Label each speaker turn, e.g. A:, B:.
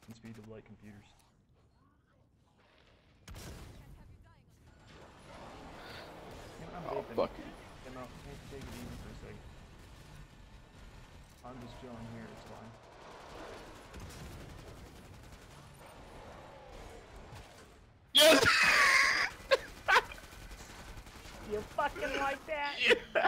A: speed of light computers. I'm
B: Oh,
A: vaping.
B: fuck.
A: Take it easy for a second. I'm just chilling here, it's fine.
B: Yes!
A: You fucking like that?
B: Yeah!